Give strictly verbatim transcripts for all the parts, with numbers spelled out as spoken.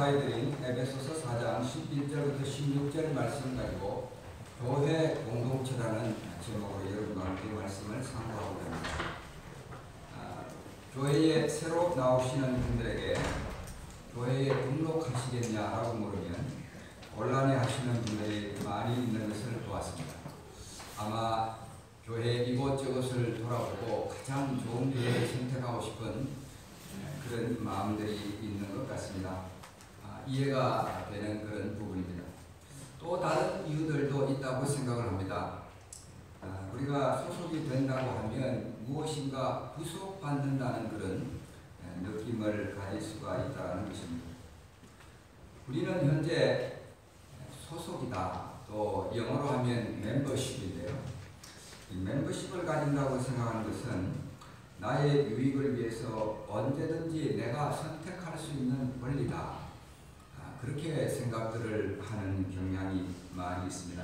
소화해드린 에베소서 사 장 십일 절부터 십육 절 말씀 가지고 교회 공동체라는 제목으로 여러분과 함께 말씀을 상고하고 합니다. 아, 교회에 새로 나오시는 분들에게 교회에 등록하시겠냐라고 물으면 곤란해 하시는 분들이 많이 있는 것을 보았습니다. 아마 교회 이곳저곳을 돌아보고 가장 좋은 교회를 선택하고 싶은 그런 마음들이 있는 것 같습니다. 아, 이해가 되는 그런 부분입니다. 또 다른 이유들도 있다고 생각을 합니다. 아, 우리가 소속이 된다고 하면 무엇인가 부속받는다는 그런 느낌을 가질 수가 있다는 것입니다. 우리는 현재 소속이다, 또 영어로 하면 멤버십인데요. 이 멤버십을 가진다고 생각하는 것은 나의 유익을 위해서 언제든지 내가 선택할 수 있는 권리다, 아, 그렇게 생각들을 하는 경향이 많이 있습니다.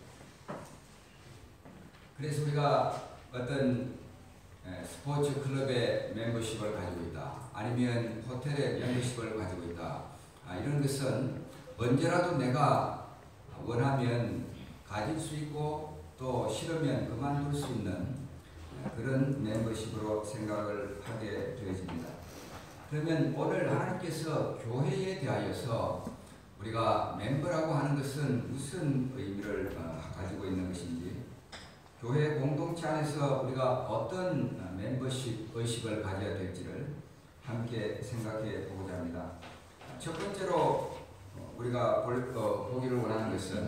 그래서 우리가 어떤 스포츠 클럽의 멤버십을 가지고 있다, 아니면 호텔의 멤버십을 가지고 있다, 아, 이런 것은 언제라도 내가 원하면 가질 수 있고 또 싫으면 그만둘 수 있는 그런 멤버십으로 생각을 하게 되어집니다. 그러면 오늘 하나님께서 교회에 대하여서 우리가 멤버라고 하는 것은 무슨 의미를 가지고 있는 것인지, 교회 공동체 안에서 우리가 어떤 멤버십 의식을 가져야 될지를 함께 생각해 보고자 합니다. 첫 번째로 우리가 볼, 어, 보기를 원하는 것은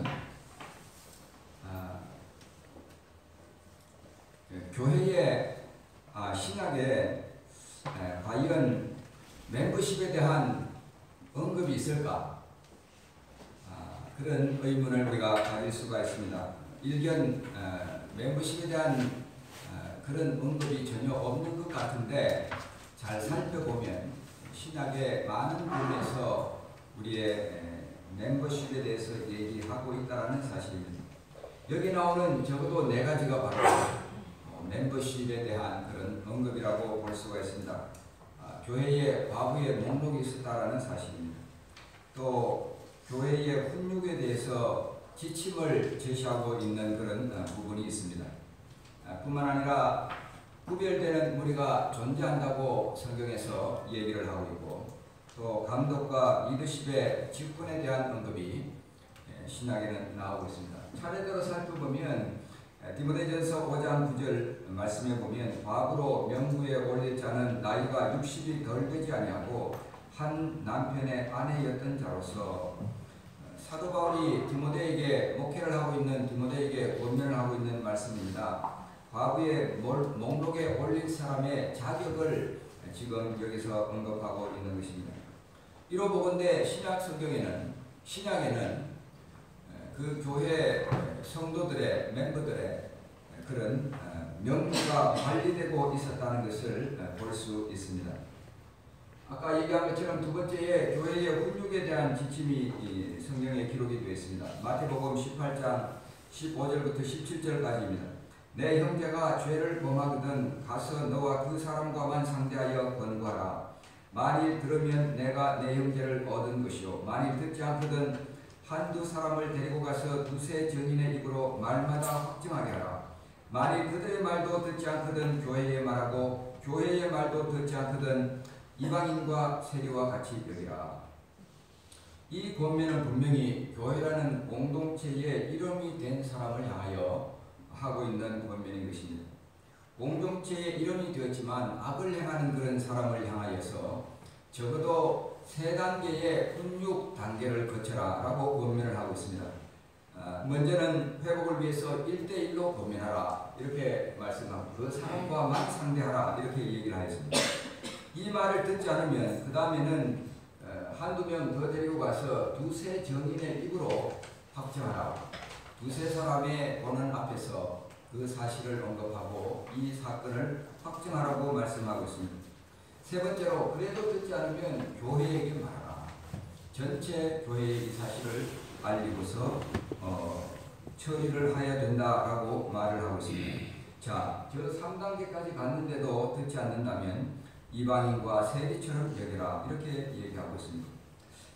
아, 교회의 아, 신약에 에, 과연 멤버십에 대한 언급이 있을까? 아, 그런 의문을 우리가 가질 수가 있습니다. 일견 에, 멤버십에 대한 에, 그런 언급이 전혀 없는 것 같은데, 잘 살펴보면 신약의 많은 부분에서 우리의 에, 멤버십에 대해서 얘기하고 있다는 사실입니다. 여기 나오는 적어도 네 가지가 바로 멤버십에 대한 그런 언급이라고 볼 수가 있습니다. 아, 교회의 과부의 목록이 있었다는 사실입니다. 또 교회의 훈육에 대해서 지침을 제시하고 있는 그런 어, 부분이 있습니다. 아, 뿐만 아니라 구별되는 무리가 존재한다고 성경에서 얘기를 하고 있고, 또 감독과 리더십의 직분에 대한 언급이 예, 신약에는 나오고 있습니다. 차례대로 살펴보면 디모데전서 오 장 구 절 말씀에 보면 과부로 명부에 올릴 자는 나이가 육십이 덜 되지 아니하고 한 남편의 아내였던 자로서, 사도 바울이 디모데에게 목회를 하고 있는 디모데에게 권면을 하고 있는 말씀입니다. 과부의 목록에 올릴 사람의 자격을 지금 여기서 언급하고 있는 것입니다. 이로 보건대 신약 성경에는 신약에는 그 교회 성도들의 멤버들의 그런 명부가 관리되고 있었다는 것을 볼 수 있습니다. 아까 얘기한 것처럼 두 번째에 교회의 훈육에 대한 지침이 성경에 기록이 되어 있습니다. 마태복음 십팔 장 십오 절부터 십칠 절까지입니다. 내 형제가 죄를 범하거든 가서 너와 그 사람과만 상대하여 권고하라. 만일 들으면 내가 내 형제를 얻은 것이요, 만일 듣지 않거든 한두 사람을 데리고 가서 두세 증인의 입으로 말마다 확증하게 하라. 만일 그들의 말도 듣지 않거든 교회에 말하고 교회의 말도 듣지 않거든 이방인과 세리와 같이 여기라. 이 권면은 분명히 교회라는 공동체의 이름이 된 사람을 향하여 하고 있는 권면인 것입니다. 공동체의 이름이 되었지만 악을 행하는 그런 사람을 향하여서 적어도 세 단계의 훈육 단계를 거쳐라 라고 권면을 하고 있습니다. 아, 먼저는 회복을 위해서 일 대 일로 권면하라 이렇게 말씀하고, 그 사람과만 상대하라 이렇게 얘기를 하였습니다. 이 말을 듣지 않으면 그 다음에는 한두 명 더 데리고 가서 두세 정인의 입으로 확정하라. 두세 사람의 보는 앞에서 그 사실을 언급하고 이 사건을 확정하라고 말씀하고 있습니다. 세 번째로, 그래도 듣지 않으면 교회에게 말하라. 전체 교회에 이 사실을 알리고서 어, 처리를 해야 된다라고 말을 하고 있습니다. 자, 저 삼 단계까지 갔는데도 듣지 않는다면 이방인과 세리처럼 여겨라 이렇게 얘기하고 있습니다.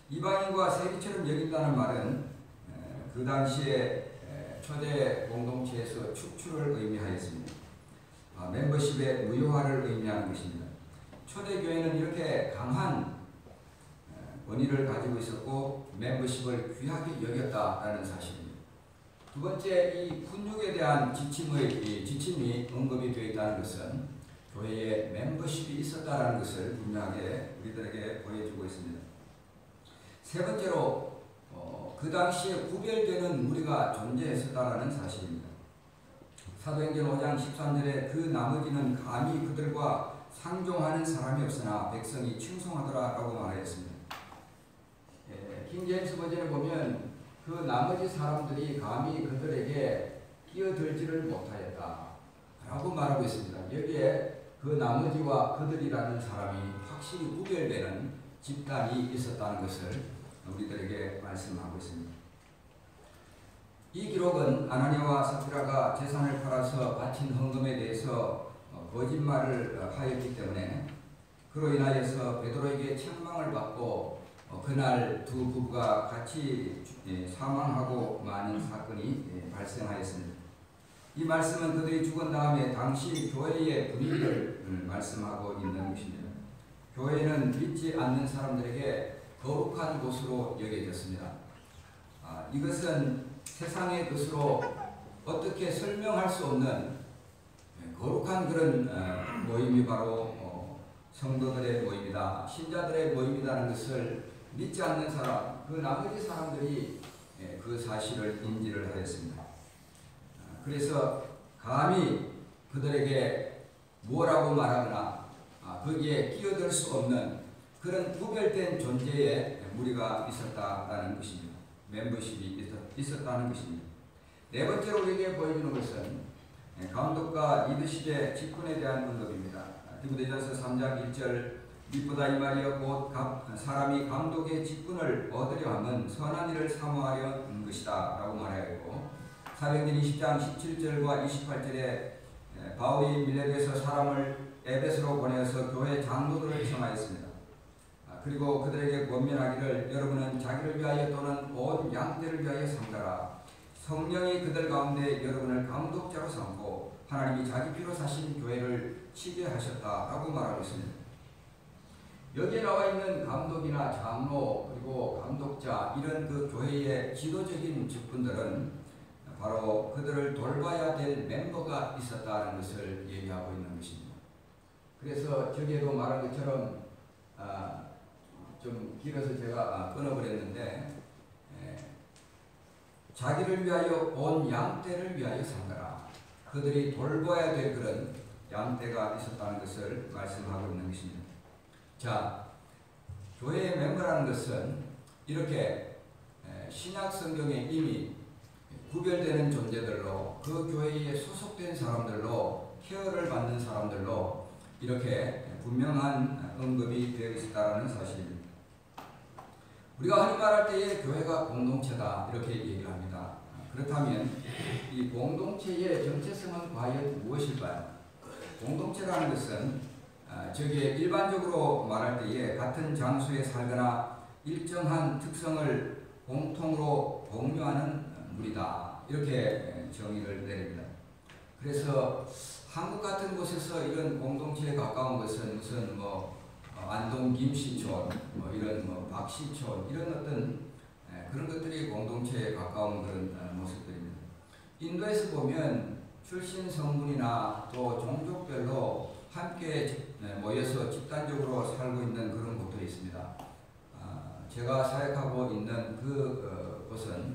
이방인과 세리처럼 여긴다는 말은 그 당시에 초대 공동체에서 축출을 의미하였습니다. 멤버십의 무효화를 의미하는 것입니다. 초대교회는 이렇게 강한 권위를 가지고 있었고 멤버십을 귀하게 여겼다라는 사실입니다. 두 번째, 이 훈육에 대한 지침의, 지침이 언급이 되어 있다는 것은 교회에 멤버십이 있었다는 것을 분명하게 우리들에게 보여주고 있습니다. 세 번째로 어, 그 당시에 구별되는 무리가 존재했었다는 사실입니다. 사도행전 오 장 십삼 절에 그 나머지는 감히 그들과 상종하는 사람이 없으나 백성이 칭송하더라 라고 말하였습니다. 예, 킹제임스 버전에 보면 그 나머지 사람들이 감히 그들에게 끼어들지를 못하였다 라고 말하고 있습니다. 여기에 그 나머지와 그들이라는 사람이 확실히 구별되는 집단이 있었다는 것을 우리들에게 말씀하고 있습니다. 이 기록은 아나니아와 삽비라가 재산을 팔아서 바친 헌금에 대해서 거짓말을 하였기 때문에 그로 인하여서 베드로에게 책망을 받고 그날 두 부부가 같이 사망하고 마는 사건이 발생하였습니다. 이 말씀은 그들이 죽은 다음에 당시 교회의 분위기를 말씀하고 있는 것입니다. 교회는 믿지 않는 사람들에게 거룩한 곳으로 여겨졌습니다. 아, 이것은 세상의 것으로 어떻게 설명할 수 없는 거룩한 그런 모임이 바로 성도들의 모임이다, 신자들의 모임이라는 것을 믿지 않는 사람, 그 나머지 사람들이 그 사실을 인지를 하였습니다. 그래서 감히 그들에게 뭐라고 말하거나 거기에 끼어들 수 없는 그런 구별된 존재의 무리가 있었다라는 것입니다. 멤버십이 있었다는 것입니다. 네 번째로 우리에게 보여주는 것은 감독과 리더십의 직분에 대한 언급입니다. 디모데전서 삼 장 일 절 무엇보다 이 말이여 곧 사람이 감독의 직분을 얻으려 함은 선한 일을 사모하려는 것이다 라고 말하였고, 사도행전 이십 장 십칠 절과 이십팔 절에 바울이 밀레도에서 사람을 에베소로 보내어서 교회 장로들을 청하였습니다. 그리고 그들에게 권면하기를 여러분은 자기를 위하여 또는 온 양떼를 위하여 삼가라. 성령이 그들 가운데 여러분을 감독자로 삼고 하나님이 자기 피로 사신 교회를 치게 하셨다라고 말하고 있습니다. 여기에 나와 있는 감독이나 장로 그리고 감독자 이런 그 교회의 지도적인 직분들은 바로 그들을 돌봐야 될 멤버가 있었다는 것을 얘기하고 있는 것입니다. 그래서 저기에도 말한 것처럼 아, 좀 길어서 제가 끊어버렸는데 에, 자기를 위하여 온 양떼를 위하여 삼가라. 그들이 돌봐야 될 그런 양떼가 있었다는 것을 말씀하고 있는 것입니다. 자, 교회의 멤버라는 것은 이렇게 신약 성경에 이미 구별되는 존재들로 그 교회에 소속된 사람들로 케어를 받는 사람들로 이렇게 분명한 언급이 되어 있다는 사실입니다. 우리가 흔히 말할 때에 교회가 공동체다 이렇게 얘기를 합니다. 그렇다면 이 공동체의 정체성은 과연 무엇일까요? 공동체라는 것은 저기에 일반적으로 말할 때에 같은 장소에 살거나 일정한 특성을 공통으로 공유하는 무리다 이렇게 정의를 내립니다. 그래서 한국 같은 곳에서 이런 공동체에 가까운 것은 무슨 뭐 안동 김씨촌, 뭐 이런 뭐 박씨촌 이런 어떤 그런 것들이 공동체에 가까운 그런 모습들입니다. 인도에서 보면 출신 성분이나 또 종족별로 함께 모여서 집단적으로 살고 있는 그런 곳들이 있습니다. 제가 사역하고 있는 그 곳은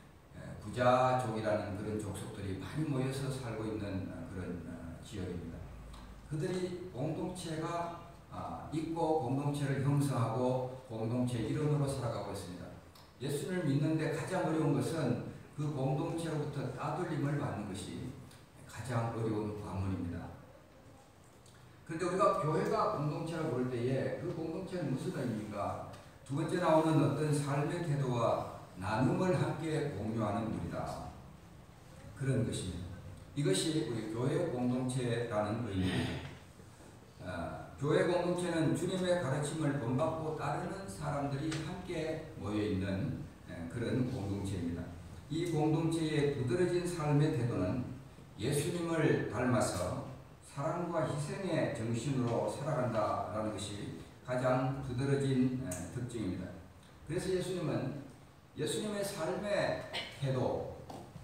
부자족이라는 그런 족속들이 많이 모여서 살고 있는 그런 지역입니다. 그들이 공동체가 있고 공동체를 형성하고 공동체 일원으로 살아가고 있습니다. 예수를 믿는데 가장 어려운 것은 그 공동체로부터 따돌림을 받는 것이 가장 어려운 관문입니다. 그런데 우리가 교회가 공동체라고 부를 때에 그 공동체는 무슨 의미입니까? 두 번째 나오는 어떤 삶의 태도와 나눔을 함께 공유하는 무리다. 그런 것입니다. 이것이 우리 교회 공동체라는 의미입니다. 어, 교회 공동체는 주님의 가르침을 본받고 따르는 사람들이 함께 모여있는 그런 공동체입니다. 이 공동체의 두드러진 삶의 태도는 예수님을 닮아서 사랑과 희생의 정신으로 살아간다라는 것이 가장 두드러진 특징입니다. 그래서 예수님은 예수님의 삶의 태도,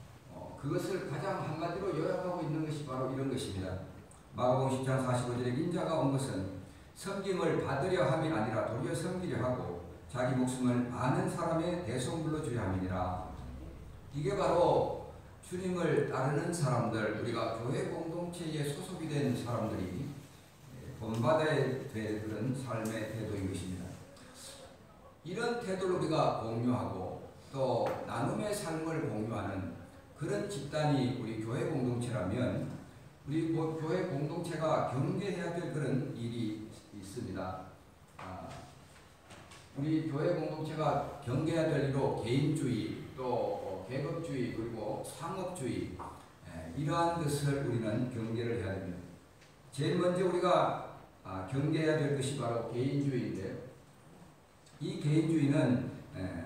그것을 가장 한마디로 요약하고 있는 것이 바로 이런 것입니다. 마가복음 십 장 사십오 절에 인자가 온 것은 섬김을 받으려 함이 아니라 도리어 섬기려 하고 자기 목숨을 많은 사람의 대속물로 주려 함이니라. 이게 바로 주님을 따르는 사람들, 우리가 교회 공동체에 소속이 된 사람들이 본받아야 될 그런 삶의 태도인 것입니다. 이런 태도를 우리가 공유하고 또 나눔의 삶을 공유하는 그런 집단이 우리 교회 공동체라면 우리 교회 공동체가 경계해야 될 그런 일이 있습니다. 아, 우리 교회 공동체가 경계해야 될 일로 개인주의, 또 계급주의, 그리고 상업주의, 에, 이러한 것을 우리는 경계를 해야 됩니다. 제일 먼저 우리가 아, 경계해야 될 것이 바로 개인주의인데요. 이 개인주의는 에,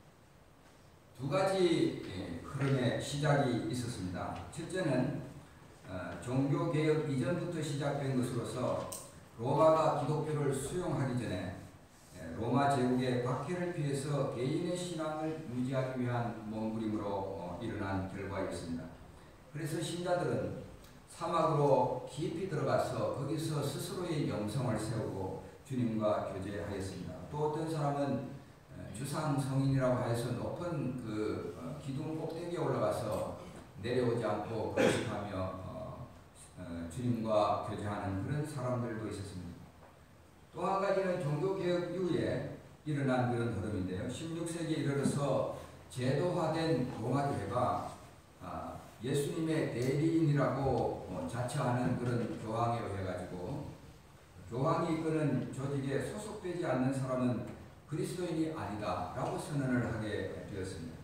두 가지 에, 흐름의 시작이 있었습니다. 첫째는 어, 종교개혁 이전부터 시작된 것으로서 로마가 기독교를 수용하기 전에 로마 제국의 박해를 피해서 개인의 신앙을 유지하기 위한 몸부림으로 어, 일어난 결과였습니다. 그래서 신자들은 사막으로 깊이 들어가서 거기서 스스로의 영성을 세우고 주님과 교제하였습니다. 또 어떤 사람은 주상 성인이라고 해서 높은 그 어, 기둥 꼭대기에 올라가서 내려오지 않고 거식하며 어, 주님과 교제하는 그런 사람들도 있었습니다. 또 한 가지는 종교개혁 이후에 일어난 그런 흐름인데요. 십육 세기에 이르러서 제도화된 로마교회가 아, 예수님의 대리인이라고 어, 자처하는 그런 교황에 의해 가지고 교황이 이끄는 조직에 소속되지 않는 사람은 그리스도인이 아니다 라고 선언을 하게 되었습니다.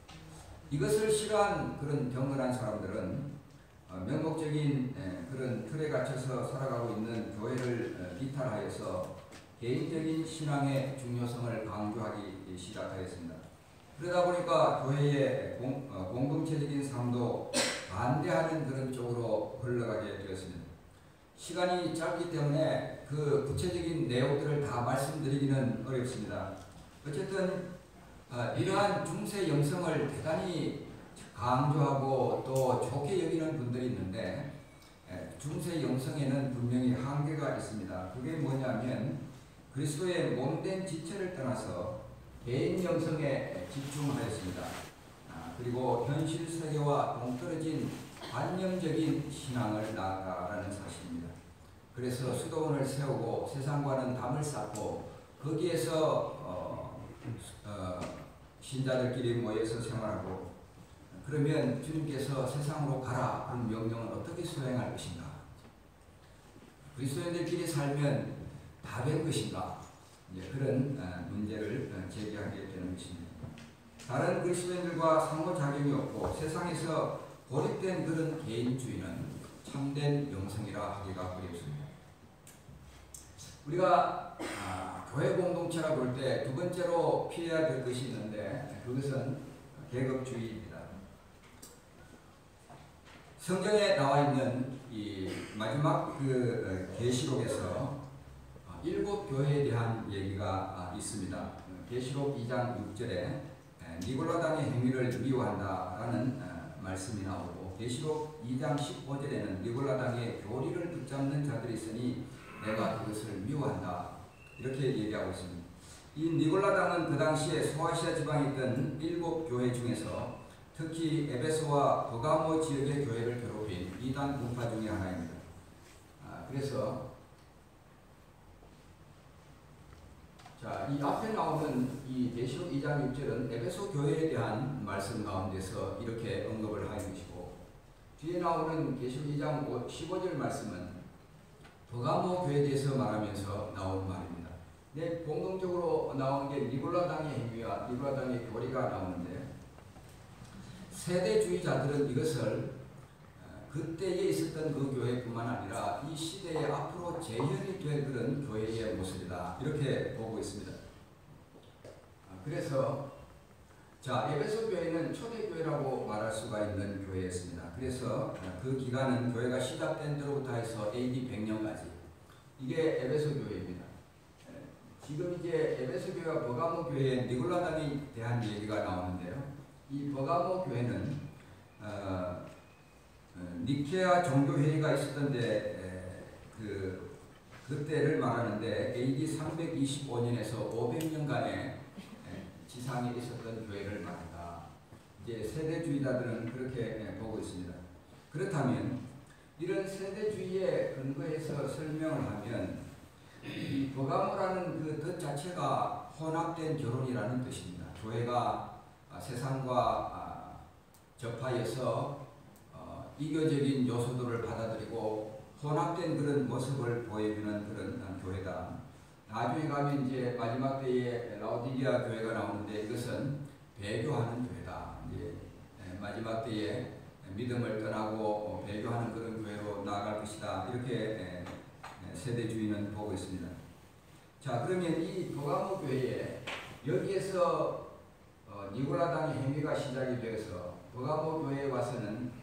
이것을 싫어한 그런 경건한 사람들은 어, 명목적인 에, 그런 틀에 갇혀서 살아가고 있는 교회를 에, 비탈하여서 개인적인 신앙의 중요성을 강조하기 시작하였습니다. 그러다 보니까 교회의 공, 어, 공동체적인 삶도 반대하는 그런 쪽으로 흘러가게 되었습니다. 시간이 짧기 때문에 그 구체적인 내용들을 다 말씀드리기는 어렵습니다. 어쨌든 어, 이러한 중세 영성을 대단히 강조하고 또 좋게 여기는 분들이 있는데 중세 영성에는 분명히 한계가 있습니다. 그게 뭐냐면 그리스도의 몸된 지체를 떠나서 개인 영성에 집중하였습니다. 아, 그리고 현실 세계와 동떨어진 관념적인 신앙을 나아가라는 사실입니다. 그래서 수도원을 세우고 세상과는 담을 쌓고 거기에서 어, 어, 신자들끼리 모여서 생활하고 그러면 주님께서 세상으로 가라 그런 명령을 어떻게 수행할 것인가? 그리스도인들끼리 살면 다 된 것인가? 이제 그런 문제를 제기하게 되는 것입니다. 다른 그리스도인들과 상호작용이 없고 세상에서 고립된 그런 개인주의는 참된 영성이라 하기가 어렵습니다. 우리가 아, 교회 공동체라 볼 때 두 번째로 피해야 될 것이 있는데 그것은 계급주의입니다. 성경에 나와 있는 이 마지막 그 계시록에서 일곱 교회에 대한 얘기가 있습니다. 계시록 이 장 육 절에 니골라당의 행위를 미워한다라는 말씀이 나오고 계시록 이 장 십오 절에는 니골라당의 교리를 붙잡는 자들이 있으니 내가 그것을 미워한다 이렇게 얘기하고 있습니다. 이 니골라당은 그 당시에 소아시아 지방에 있던 일곱 교회 중에서 특히 에베소와 버가모 지역의 교회를 괴롭힌 이단 분파 중의 하나입니다. 아, 그래서 자, 이 앞에 나오는 이 계시록 이 장 육 절은 에베소 교회에 대한 말씀 가운데서 이렇게 언급을 하는 것이고 뒤에 나오는 계시록 이 장 십오 절 말씀은 버가모 교회에 대해서 말하면서 나온 말입니다. 네, 공동적으로 나오는 게 니골라당의 행위와 니골라당의 교리가 나오는데 세대주의자들은 이것을 그때에 있었던 그 교회뿐만 아니라 이 시대의 앞으로 재현이 될 그런 교회의 모습이다. 이렇게 보고 있습니다. 그래서 자, 에베소 교회는 초대교회라고 말할 수가 있는 교회였습니다. 그래서 그 기간은 교회가 시작된 때로부터 해서 에이디 백 년까지 이게 에베소 교회입니다. 지금 이제 에베소 교회와 버가모 교회의 니골라당에 대한 얘기가 나오는데요. 이 버가모 교회는 어, 니케아 종교회의가 있었던데 에, 그 그때를 말하는데 에이디 삼백이십오 년에서 오백 년간의 지상에 있었던 교회를 말한다. 이제 세대주의자들은 그렇게 보고 있습니다. 그렇다면 이런 세대주의에 근거해서 설명을 하면 이 버가모라는 그 뜻 자체가 혼합된 결혼이라는 뜻입니다. 교회가 세상과 접하여서 이교적인 요소들을 받아들이고 혼합된 그런 모습을 보여주는 그런 교회다. 나중에 가면 이제 마지막 때에 라오디게아 교회가 나오는데 이것은 배교하는 교회다. 이제 마지막 때에 믿음을 떠나고 배교하는 그런 교회로 나아갈 것이다. 이렇게 세대주의는 보고 있습니다. 자, 그러면 이 버가모 교회에 여기에서 니골라당의 행위가 시작이 되어서 버가모 교회에 와서는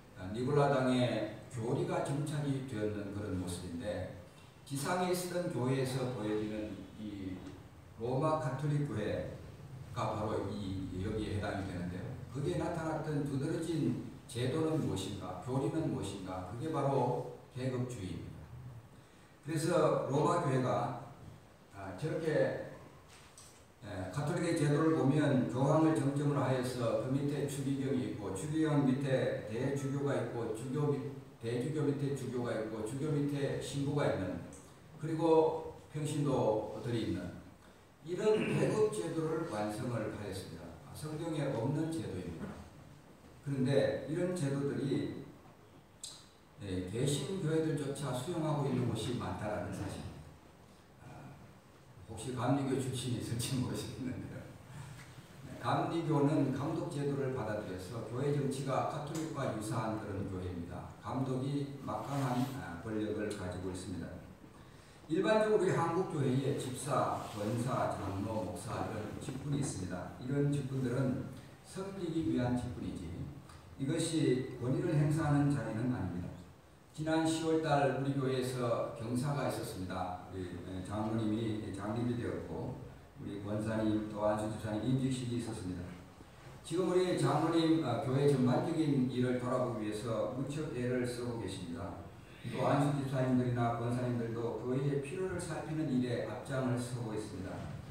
니골라당의 교리가 정착이 되었는 그런 모습인데 지상에 있었던 교회에서 보여지는 이 로마 가톨릭 교회가 바로 이 여기에 해당이 되는데요. 거기에 나타났던 두드러진 제도는 무엇인가, 교리는 무엇인가, 그게 바로 계급주의입니다. 그래서 로마 교회가 아, 저렇게 에, 가톨릭의 제도를 보면 교황을 정점으로 하여서 그 밑에 추기경이 있고 추기경 밑에 대주교가 있고 주교 밑, 대주교 밑에 주교가 있고 주교 밑에 신부가 있는 그리고 평신도들이 있는 이런 계급 제도를 완성을 하였습니다. 성경에 없는 제도입니다. 그런데 이런 제도들이 네, 개신교회들조차 수용하고 있는 곳이 많다라는 사실입니다. 아, 혹시 감리교 출신이 있을지 모르시겠는데요. 네, 감리교는 감독 제도를 받아들여서 교회 정치가 가톨릭과 유사한 그런 교회입니다. 감독이 막강한 권력을 가지고 있습니다. 일반적으로 우리 한국 교회에 집사, 권사, 장로, 목사 이런 직분이 있습니다. 이런 직분들은 섬기기 위한 직분이지 이것이 권위를 행사하는 자리는 아닙니다. 지난 시월달 우리 교회에서 경사가 있었습니다. 우리 장로님이 장립이 되었고 우리 권사님 또 안수 집사님 임직식이 있었습니다. 지금 우리 장로님 교회 전반적인 일을 돌아보기 위해서 무척 애를 쓰고 계십니다. 또 안수 집사님들이나 권사님들도 교회의 필요를 살피는 일에 앞장을 서고 있습니다.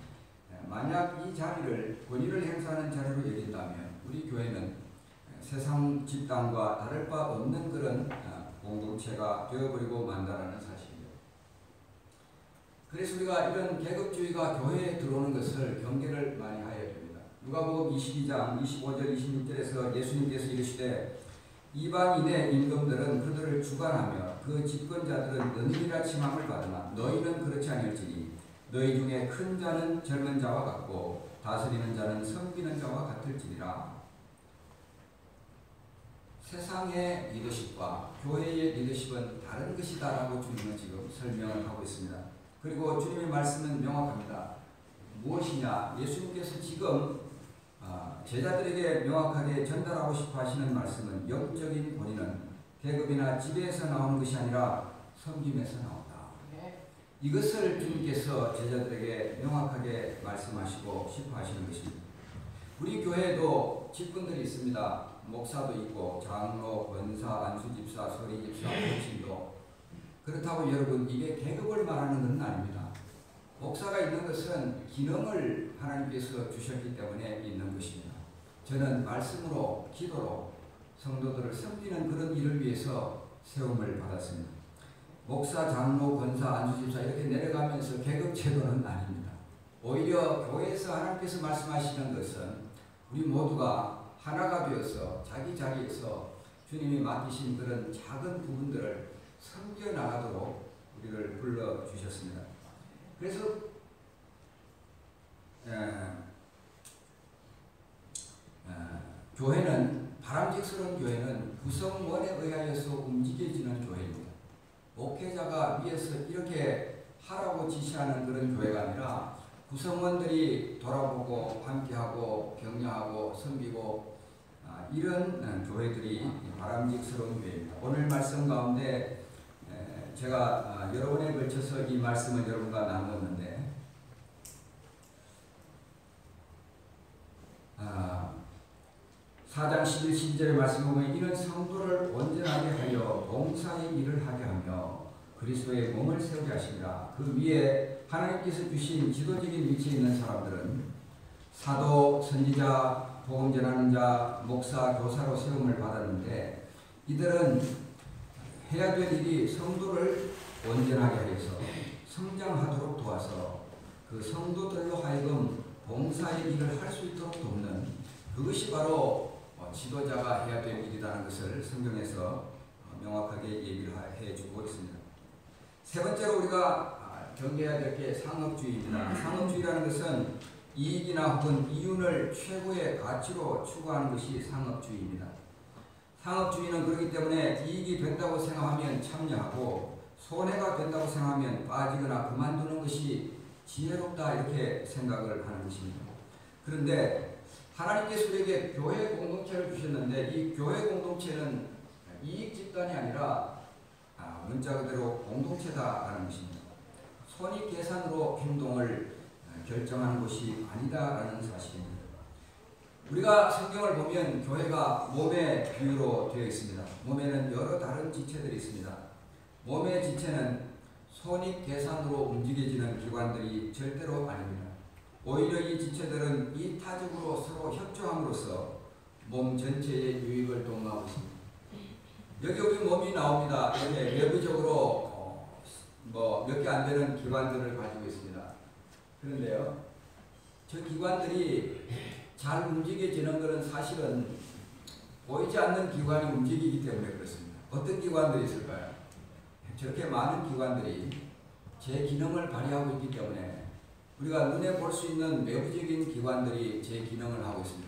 만약 이 자리를 권위를 행사하는 자리로 여긴다면 우리 교회는 세상 집단과 다를 바 없는 그런 공동체가 되어버리고 만다라는 사실입니다. 그래서 우리가 이런 계급주의가 교회에 들어오는 것을 경계를 많이 하여야 됩니다. 누가복음 이십이 장 이십오 절 이십육 절에서 예수님께서 이르시되 이방인의 임금들은 그들을 주관하며 그 집권자들은 은인이라 칭함을 받으나 너희는 그렇지 아니할지니 너희 중에 큰 자는 젊은 자와 같고 다스리는 자는 섬기는 자와 같을지니라. 세상의 리더십과 교회의 리더십은 다른 것이다라고 주님은 지금 설명을 하고 있습니다. 그리고 주님의 말씀은 명확합니다. 무엇이냐? 예수님께서 지금 제자들에게 명확하게 전달하고 싶어 하시는 말씀은 영적인 권위는 계급이나 지배에서 나오는 것이 아니라 섬김에서 나온다. 이것을 주님께서 제자들에게 명확하게 말씀하시고 싶어 하시는 것입니다. 우리 교회에도 직분들이 있습니다. 목사도 있고 장로, 권사, 안수집사, 서리집사, 목신도. 그렇다고 여러분 이게 계급을 말하는 것은 아닙니다. 목사가 있는 것은 기능을 하나님께서 주셨기 때문에 있는 것입니다. 저는 말씀으로 기도로 성도들을 섬기는 그런 일을 위해서 세움을 받았습니다. 목사, 장로, 권사, 안수집사 이렇게 내려가면서 계급 제도는 아닙니다. 오히려 교회에서 하나님께서 말씀하시는 것은 우리 모두가 하나가 되어서 자기 자리에서 주님이 맡기신 그런 작은 부분들을 섬겨 나가도록 우리를 불러주셨습니다. 그래서 에, 에, 교회는 바람직스러운 교회는 구성원에 의하여서 움직여지는 교회입니다. 목회자 목회자가 위에서 이렇게 하라고 지시하는 그런 교회가 아니라 구성원들이 돌아보고 함께하고 격려하고 섬기고 아, 이런 교회들이 바람직스러운 교회입니다. 오늘 말씀 가운데 제가 여러 번에 걸쳐서 이 말씀을 여러분과 나누었는데 아, 사 장 십일, 십이 절의 말씀 보면 이는 성도를 온전하게 하여 봉사의 일을 하게 하며 그리스도의 몸을 세우게 하십니다. 그 위에 하나님께서 주신 지도적인 위치에 있는 사람들은 사도, 선지자, 복음 전하는 자, 목사, 교사로 세움을 받았는데 이들은 해야 될 일이 성도를 온전하게 하여서 성장하도록 도와서 그 성도들로 하여금 봉사의 일을 할 수 있도록 돕는 그것이 바로 지도자가 해야 될 일이라는 것을 성경에서 명확하게 얘기를 해주고 있습니다. 세 번째로 우리가 경계해야 될 게 상업주의입니다. 상업주의라는 것은 이익이나 혹은 이윤을 최고의 가치로 추구하는 것이 상업주의입니다. 상업주의는 그렇기 때문에 이익이 된다고 생각하면 참여하고 손해가 된다고 생각하면 빠지거나 그만두는 것이 지혜롭다 이렇게 생각을 하는 것입니다. 그런데 하나님께서 우리에게 교회 공동체를 주셨는데 이 교회 공동체는 이익 집단이 아니라 아, 문자 그대로 공동체다라는 것입니다. 손익 계산으로 행동을 결정하는 것이 아니다라는 사실입니다. 우리가 성경을 보면 교회가 몸의 비유로 되어 있습니다. 몸에는 여러 다른 지체들이 있습니다. 몸의 지체는 손익 계산으로 움직여지는 기관들이 절대로 아닙니다. 오히려 이 지체들은 이타적으로 서로 협조함으로써 몸 전체의 유익을 도모하고 있습니다. 여기 우리 몸이 나옵니다. 이렇게 외부적으로 어, 뭐 몇 개 안 되는 기관들을 가지고 있습니다. 그런데요, 저 기관들이 잘 움직여지는 것은 사실은 보이지 않는 기관이 움직이기 때문에 그렇습니다. 어떤 기관들이 있을까요? 저렇게 많은 기관들이 제 기능을 발휘하고 있기 때문에 우리가 눈에 볼 수 있는 외부적인 기관들이 제 기능을 하고 있습니다.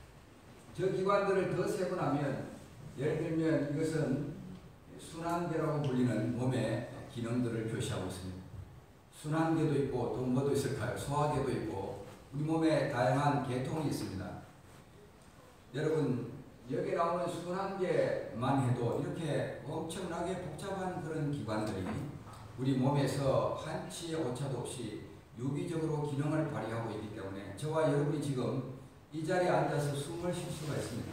저 기관들을 더 세고 나면 예를 들면 이것은 순환계라고 불리는 몸의 기능들을 표시하고 있습니다. 순환계도 있고 또 뭐도 있을까요? 소화계도 있고 우리 몸에 다양한 계통이 있습니다. 여러분 여기 나오는 순환계만 해도 이렇게 엄청나게 복잡한 그런 기관들이 우리 몸에서 한치의 오차도 없이 유기적으로 기능을 발휘하고 있기 때문에 저와 여러분이 지금 이 자리에 앉아서 숨을 쉴 수가 있습니다.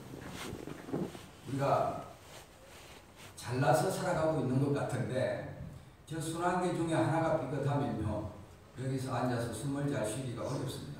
우리가 잘나서 살아가고 있는 것 같은데 저 순환계 중에 하나가 삐끗하면요 여기서 앉아서 숨을 잘 쉬기가 어렵습니다.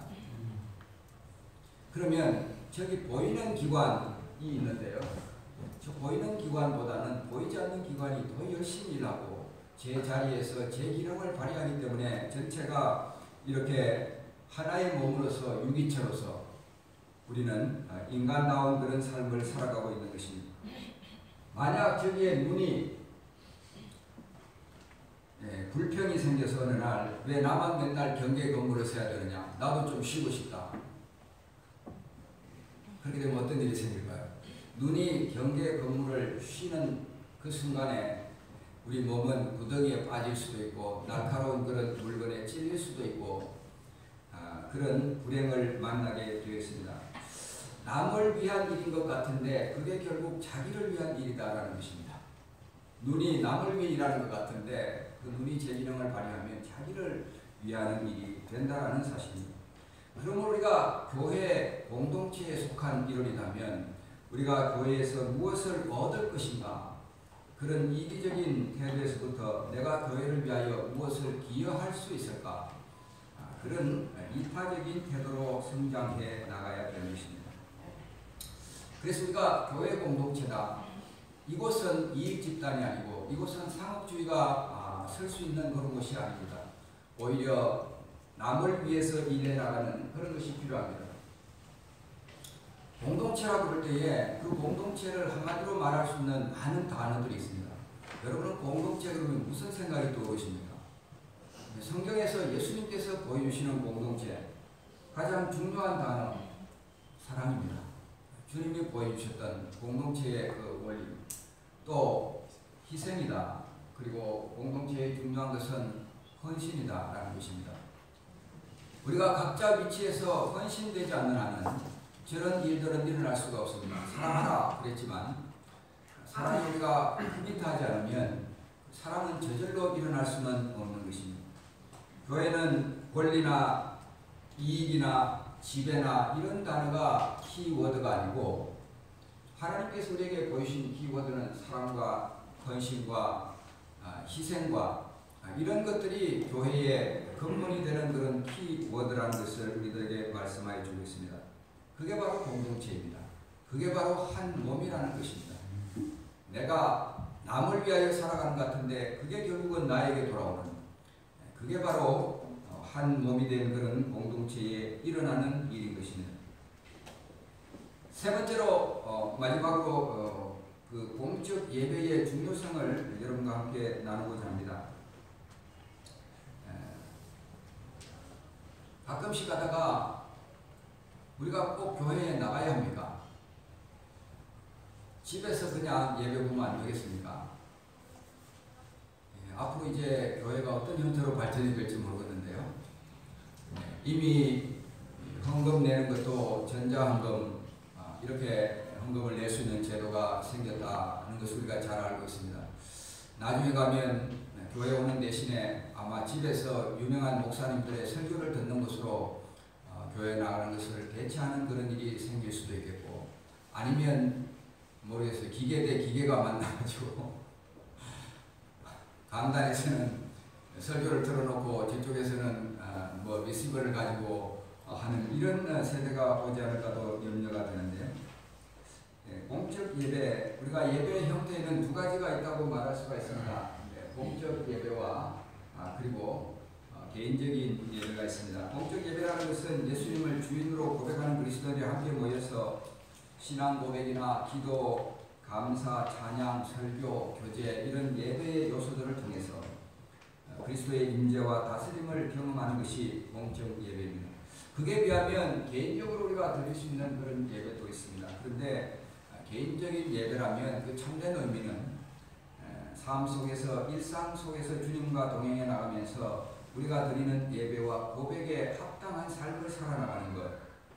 그러면 저기 보이는 기관이 있는데요. 저 보이는 기관보다는 보이지 않는 기관이 더 열심히 일하고 제 자리에서 제 기능을 발휘하기 때문에 전체가 이렇게 하나의 몸으로서 유기체로서 우리는 인간다운 그런 삶을 살아가고 있는 것입니다. 만약 저기에 눈이 예, 불평이 생겨서 어느 날 왜 나만 맨날 경계 건물에 서야 되느냐 나도 좀 쉬고 싶다 그렇게 되면 어떤 일이 생길까요? 눈이 경계 건물을 쉬는 그 순간에 우리 몸은 구덩이에 빠질 수도 있고 날카로운 그런 물건에 찔릴 수도 있고 아, 그런 불행을 만나게 되었습니다. 남을 위한 일인 것 같은데 그게 결국 자기를 위한 일이다라는 것입니다. 눈이 남을 위해 일하는 것 같은데 그 눈이 제 기능을 발휘하면 자기를 위하는 일이 된다라는 사실입니다. 그러므로 우리가 교회 공동체에 속한 일원이라면 우리가 교회에서 무엇을 얻을 것인가 그런 이기적인 태도에서부터 내가 교회를 위하여 무엇을 기여할 수 있을까 그런 이타적인 태도로 성장해 나가야 되는 것입니다. 그래서 우리가 교회 공동체다. 이곳은 이익 집단이 아니고 이곳은 상업주의가 설 수 있는 그런 곳이 아닙니다. 오히려 남을 위해서 일해 나가는 그런 것이 필요합니다. 공동체라고 볼 때에 그 공동체를 한마디로 말할 수 있는 많은 단어들이 있습니다. 여러분은 공동체 그러면 무슨 생각이 떠오르십니까? 성경에서 예수님께서 보여주시는 공동체 가장 중요한 단어 사랑입니다. 주님이 보여주셨던 공동체의 그 원리 또 희생이다. 그리고 공동체의 중요한 것은 헌신이다라는 것입니다. 우리가 각자 위치에서 헌신되지 않는 한은 저런 일들은 일어날 수가 없습니다. 사랑하라 그랬지만 사랑이 우리가 커밋하지 않으면 사랑은 저절로 일어날 수는 없는 것입니다. 교회는 권리나 이익이나 지배나 이런 단어가 키워드가 아니고 하나님께서 우리에게 보이신 키워드는 사랑과 헌신과 희생과 이런 것들이 교회의 근본이 되는 그런 키워드라는 것을 우리들에게 말씀하여 주고 있습니다. 그게 바로 공동체입니다. 그게 바로 한 몸이라는 것입니다. 내가 남을 위하여 살아가는 것 같은데 그게 결국은 나에게 돌아오는, 그게 바로 한 몸이 되는 그런 공동체에 일어나는 일인 것입니다. 세 번째로 어, 마지막으로 어, 그 공적 예배의 중요성을 여러분과 함께 나누고자 합니다. 에, 가끔씩 가다가 우리가 꼭 교회에 나가야 합니까? 집에서 그냥 예배 보면 안 되겠습니까? 예, 앞으로 이제 교회가 어떤 형태로 발전이 될지 모르겠는데요. 예, 이미 헌금 내는 것도 전자헌금 아, 이렇게 헌금을 낼 수 있는 제도가 생겼다는 것을 우리가 잘 알고 있습니다. 나중에 가면 교회 오는 대신에 아마 집에서 유명한 목사님들의 설교를 듣는 것으로 어, 교회에 나가는 것을 대체하는 그런 일이 생길 수도 있겠고, 아니면 모르겠어요. 기계 대 기계가 만나가지고 강단에서는 설교를 틀어놓고 저쪽에서는 어, 뭐 리시버를 가지고 하는 이런 세대가 오지 않을까도 염려가 되는데요. 네, 공적 예배, 우리가 예배의 형태에는 두 가지가 있다고 말할 수가 있습니다. 네, 공적 예배와 아, 그리고 어, 개인적인 예배가 있습니다. 공적 예배라는 것은 예수님을 주인으로 고백하는 그리스도인이 함께 모여서 신앙 고백이나 기도, 감사, 찬양, 설교, 교제 이런 예배의 요소들을 통해서 그리스도의 임재와 다스림을 경험하는 것이 공적 예배입니다. 그에 비하면 개인적으로 우리가 드릴 수 있는 그런 예배도 있습니다. 그런데 개인적인 예배라면 그 참된 의미는 삶 속에서, 일상 속에서 주님과 동행해 나가면서 우리가 드리는 예배와 고백에 합당한 삶을 살아나가는 것,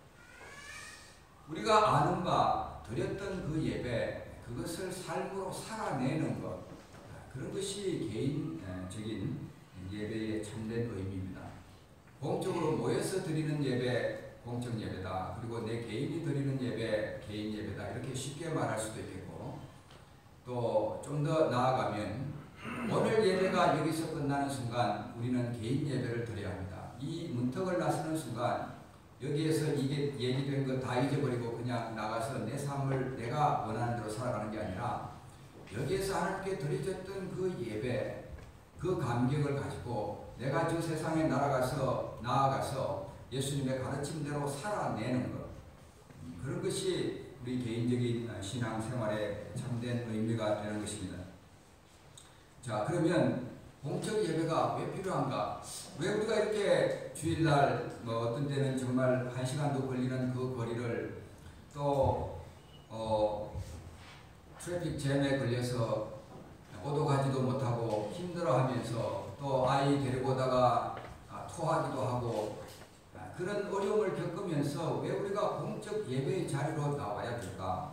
우리가 아는 바 드렸던 그 예배, 그것을 삶으로 살아내는 것, 그런 것이 개인적인 예배의 참된 의미입니다. 공적으로 모여서 드리는 예배, 공적 예배다. 그리고 내 개인이 드리는 예배, 개인 예배다. 이렇게 쉽게 말할 수도 있겠고, 또 좀 더 나아가면 오늘 예배가 여기서 끝나는 순간 우리는 개인 예배를 드려야 합니다. 이 문턱을 나서는 순간 여기에서 이게 얘기된 거 다 잊어버리고 그냥 나가서 내 삶을 내가 원하는 대로 살아가는 게 아니라 여기에서 하나님께 드려졌던 그 예배, 그 감격을 가지고 내가 저 세상에 날아가서 나아가서 예수님의 가르침대로 살아내는 것, 그런 것이 우리 개인적인 신앙생활의 참된 의미가 되는 것입니다. 자, 그러면 공적 예배가 왜 필요한가? 왜 우리가 이렇게 주일날 뭐 어떤 때는 정말 한 시간도 걸리는 그 거리를 또 어, 트래픽 잼에 걸려서 오도 가지도 못하고 힘들어하면서 또 아이 데리고 오다가 토하기도 하고 그런 어려움을 겪으면서 왜 우리가 공적 예배의 자리로 나와야 될까?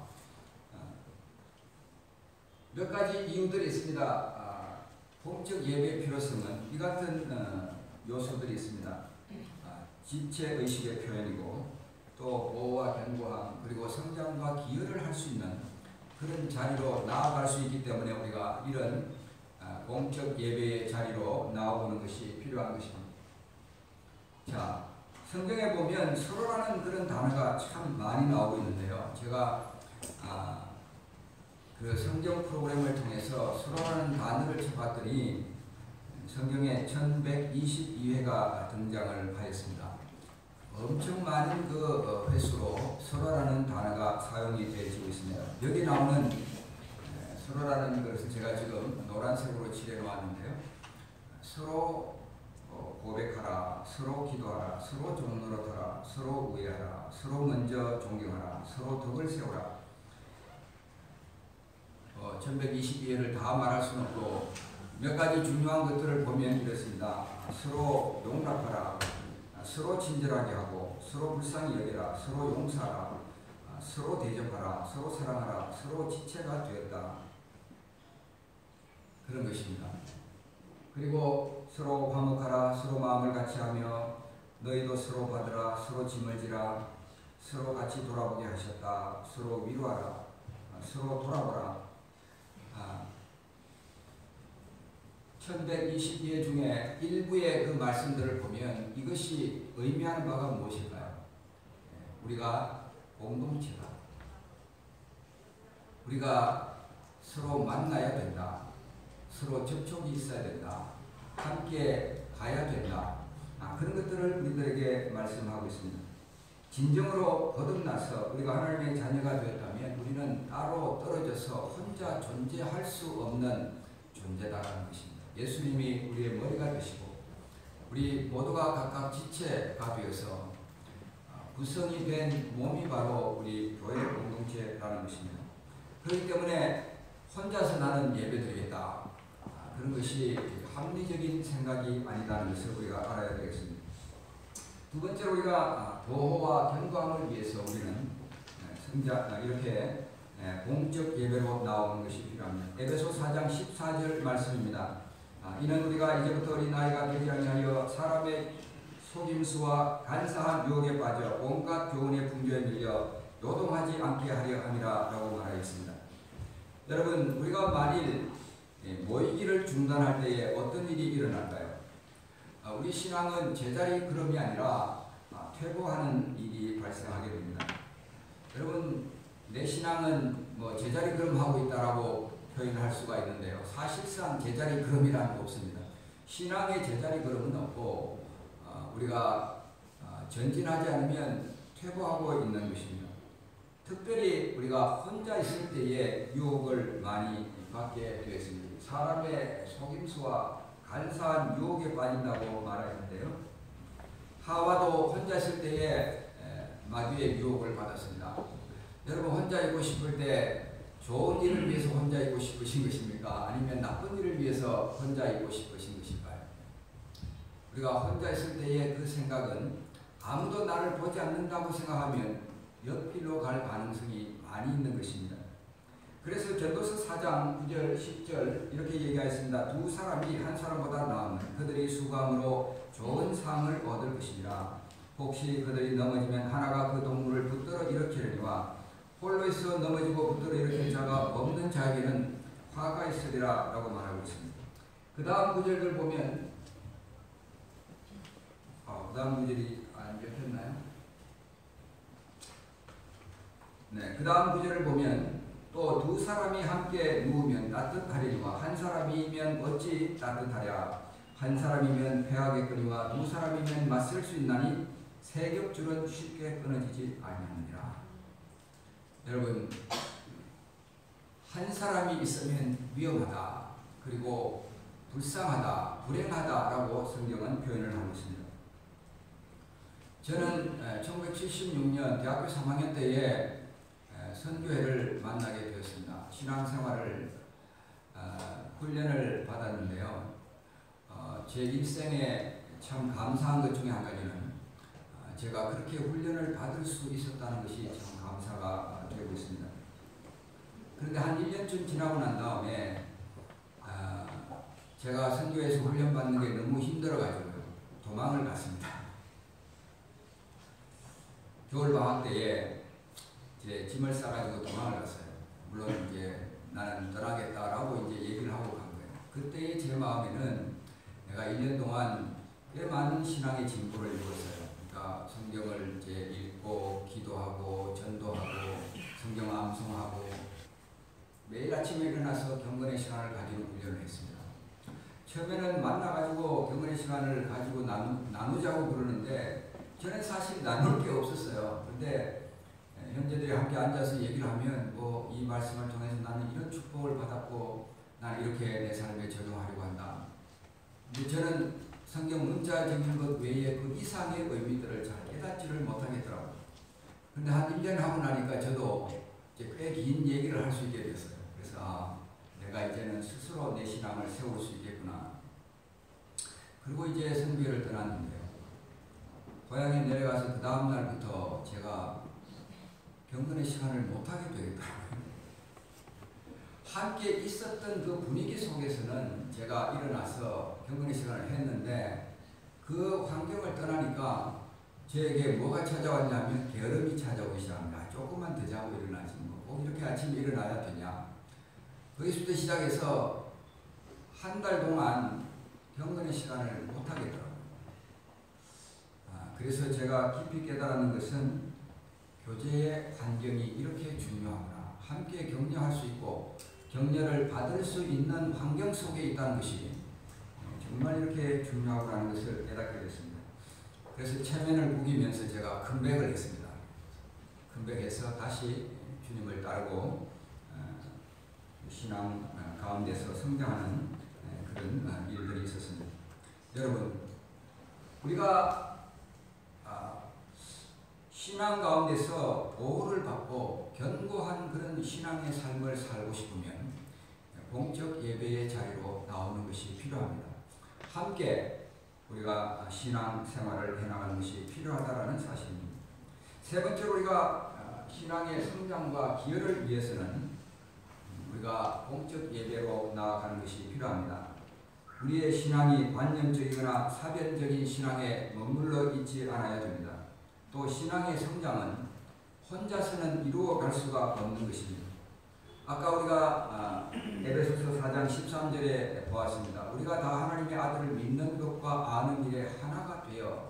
몇 가지 이유들이 있습니다. 공적 예배의 필요성은 이 같은 요소들이 있습니다. 지체의식의 표현이고, 또 보호와 견고함, 그리고 성장과 기여를 할 수 있는 그런 자리로 나아갈 수 있기 때문에 우리가 이런 공적 예배의 자리로 나아오는 것이 필요한 것입니다. 자, 성경에 보면 서로라는 그런 단어가 참 많이 나오고 있는데요. 제가 아, 그 성경 프로그램을 통해서 서로라는 단어를 쳐봤더니 성경에 천백이십이 회가 등장을 하였습니다. 엄청 많은 그 횟수로 서로라는 단어가 사용이 되어지고 있습니다. 여기 나오는 서로라는 것을 제가 지금 노란색으로 칠해 놓았는데요. 서로 고백하라, 서로 기도하라, 서로 종노릇하라, 서로 우애하라, 서로 먼저 존경하라, 서로 덕을 세우라. 어, 천백이십이 회를 다 말할 수는 없고 몇 가지 중요한 것들을 보면 이렇습니다. 서로 용납하라, 서로 친절하게 하고, 서로 불쌍히 여겨라, 서로 용서하라, 서로 대접하라, 서로 사랑하라, 서로 지체가 되었다. 그런 것입니다. 그리고 서로 화목하라, 서로 마음을 같이 하며 너희도 서로 받으라, 서로 짐을 지라, 서로 같이 돌아보게 하셨다. 서로 위로하라, 서로 돌아보라. 아, 천백이십 예 중에 일부의 그 말씀들을 보면 이것이 의미하는 바가 무엇일까요? 우리가 공동체다. 우리가 서로 만나야 된다. 서로 접촉이 있어야 된다. 함께 가야 된다. 아, 그런 것들을 우리들에게 말씀하고 있습니다. 진정으로 거듭나서 우리가 하나님의 자녀가 되었다면 우리는 따로 떨어져서 혼자 존재할 수 없는 존재다라는 것입니다. 예수님이 우리의 머리가 되시고 우리 모두가 각각 지체가 되어서 구성이 된 몸이 바로 우리 교회 공동체라는 것입니다. 그렇기 때문에 혼자서 나는 예배드리겠다, 그런 것이 합리적인 생각이 아니다는 것을 우리가 알아야 되겠습니다. 두 번째로 우리가 보호와 경광을 위해서 우리는 성자 이렇게 공적 예배로 나오는 것이 필요합니다. 에베소 사 장 십사 절 말씀입니다. 이는 우리가 이제부터 어린아이가 되지 아니하여 사람의 속임수와 간사한 유혹에 빠져 온갖 교훈의 풍조에 밀려 요동하지 않게 하려 함이라 라고 말하였습니다. 여러분, 우리가 만일 모이기를 중단할 때에 어떤 일이 일어날까요? 우리 신앙은 제자리 걸음이 아니라 퇴보하는 일이 발생하게 됩니다. 여러분, 내 신앙은 뭐 제자리 걸음하고 있다라고 표현할 수가 있는데요. 사실상 제자리 걸음이라는 거 없습니다. 신앙의 제자리 걸음은 없고 어, 우리가 어, 전진하지 않으면 퇴보하고 있는 것입니다. 특별히 우리가 혼자 있을 때에 유혹을 많이 받게 되었습니다. 사람의 속임수와 간사한 유혹에 빠진다고 말하는데요. 하와도 혼자 있을 때에 마귀의 유혹을 받았습니다. 여러분, 혼자 있고 싶을 때 좋은 일을 위해서 혼자 있고 싶으신 것입니까? 아니면 나쁜 일을 위해서 혼자 있고 싶으신 것일까요? 우리가 혼자 있을 때의 그 생각은 아무도 나를 보지 않는다고 생각하면 옆길로 갈 가능성이 많이 있는 것입니다. 그래서 전도서 사 장 구 절 십 절 이렇게 얘기하였습니다. 두 사람이 한 사람보다 나으면 그들이 수감으로 좋은 상을 얻을 것이니라. 혹시 그들이 넘어지면 하나가 그 동물을 붙들어 일으키려니와 홀로 있어 넘어지고 붙들어 일으킬 자가 없는 자에게는 화가 있으리라 라고 말하고 있습니다. 그 다음 구절을 보면 어, 그 다음 구절이 안 적혔나요? 네, 그 다음 구절을 보면 또 두 사람이 함께 누우면 따뜻하리니와 한 사람이면 어찌 따뜻하랴. 한 사람이면 패하겠거니와 두 사람이면 맞설 수 있나니 세 겹줄은 쉽게 끊어지지 아니하느니라. 여러분, 한 사람이 있으면 위험하다, 그리고 불쌍하다, 불행하다라고 성경은 표현을 하고 있습니다. 저는 천구백칠십육 년 대학교 삼 학년 때에 선교회를 만나게 되었습니다. 신앙생활을 훈련을 받았는데요. 제 일생에 참 감사한 것 중에 한 가지는 제가 그렇게 훈련을 받을 수 있었다는 것이 참 감사가 되고 있습니다. 그런데 한 일 년쯤 지나고 난 다음에 제가 선교에서 훈련받는 게 너무 힘들어가지고 도망을 갔습니다. 겨울방학 때에 이제 짐을 싸가지고 도망을 갔어요. 물론 이제 나는 떠나겠다라고 이제 얘기를 하고 간 거예요. 그때의 제 마음에는 내가 일 년 동안 꽤 많은 신앙의 진보를 이루었어요. 그러니까 성경을 이제 읽고 기도하고 전도하고 성경 암송하고 매일 아침에 일어나서 경건의 시간을 가지는 훈련을 했습니다. 처음에는 만나가지고 경건의 시간을 가지고 나누, 나누자고 그러는데 저는 사실 나눌 게 없었어요. 그런데 형제들이 함께 앉아서 얘기를 하면 뭐 이 말씀을 통해서 나는 이런 축복을 받았고 나는 이렇게 내 삶에 적용하려고 한다. 근데 저는 성경 문자적인 것 외에 그 이상의 의미들을 잘 깨닫지를 못하겠더라고요. 그런데 한 일 년 하고 나니까 저도 이제 꽤 긴 얘기를 할 수 있게 됐어요. 그래서 아, 내가 내가 이제는 스스로 내 신앙을 세울 수 있겠구나. 그리고 이제 성교를 떠났는데요. 고향에 내려가서 그 다음 날부터 제가 경건의 시간을 못하게 되겠더라고요. 함께 있었던 그 분위기 속에서는 제가 일어나서 경건의 시간을 했는데 그 환경을 떠나니까 저에게 뭐가 찾아왔냐면 게으름이 찾아오기 시작합니다. 조금만 더 자고 일어나지 뭐 꼭 이렇게 아침에 일어나야 되냐. 거기서부터 시작해서 한 달 동안 경건의 시간을 못하겠더라고요. 아, 그래서 제가 깊이 깨달은 것은 교제의 환경이 이렇게 중요하구나. 함께 격려할 수 있고 격려를 받을 수 있는 환경 속에 있다는 것이 정말 이렇게 중요하구나 것을 깨닫게 됐습니다. 그래서 체면을 구기면서 제가 컴백을 했습니다. 컴백해서 다시 주님을 따르고 신앙 가운데서 성장하는 그런 일들이 있었습니다. 여러분, 우리가 신앙 가운데서 보호를 받고 견고한 그런 신앙의 삶을 살고 싶으면 공적 예배의 자리로 나오는 것이 필요합니다. 함께 우리가 신앙 생활을 해나가는 것이 필요하다는 사실입니다. 세 번째로 우리가 신앙의 성장과 기여를 위해서는 우리가 공적 예배로 나아가는 것이 필요합니다. 우리의 신앙이 관념적이거나 사변적인 신앙에 머물러 있지 않아야 됩니다. 또 신앙의 성장은 혼자서는 이루어갈 수가 없는 것입니다. 아까 우리가 에베소서 사 장 십삼 절에 보았습니다. 우리가 다 하나님의 아들을 믿는 것과 아는 일에 하나가 되어